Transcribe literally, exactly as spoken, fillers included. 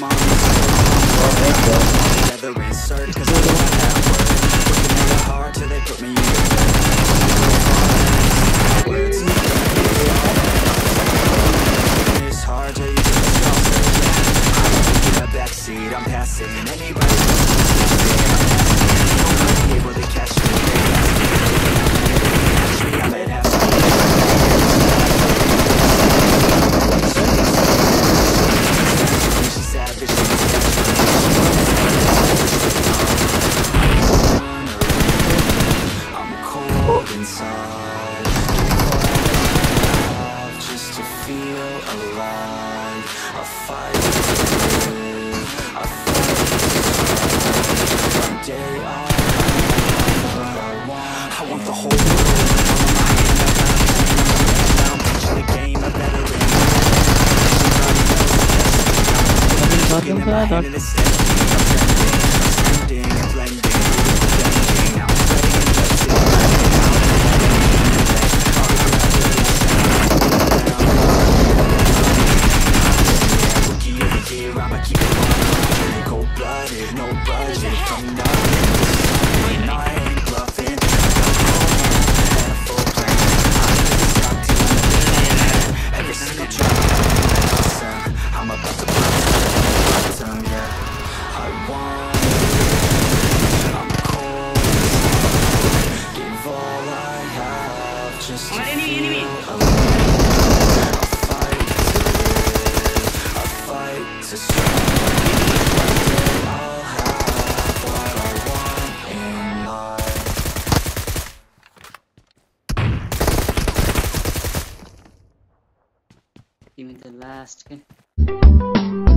I'm on together insert, cause I don't have words. Working really hard till they put me in the words. It's hard till you just stop searching. I'm taking a backseat, I'm passing anybody nobody able to catch me. Catch me, I might have she's savage, she's I'm cold inside, just to feel alive. I fight to live, I fight one day I'll have what I want. I want the whole world I'm pitching the game, I better win. Looking at my hand and it's standing, I'm bending, and blending, blending. Now I'm spreading and blessing, rookie of the year, I'ma keep it on. Cold-blooded, no budget, from nothing. And I ain't bluffing. And a full plan, I'm stuck to every single drop. I'm about to bottom, yeah. I want it. I'm cold. Give all I have just to feel alive. I fight to live. I fight to strive. One day I'll have what I want in life. Give me the last. Okay.